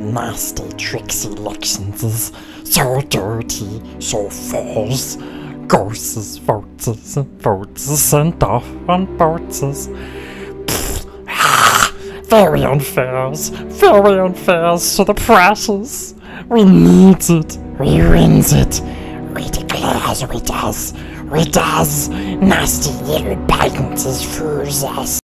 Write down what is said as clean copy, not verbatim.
nasty, tricksy elections is so dirty, so false. Ghosts, votes, and votes sent off on boats. Very unfair to the precious. We need it, we wins it, we declares we does, nasty little banters fools us.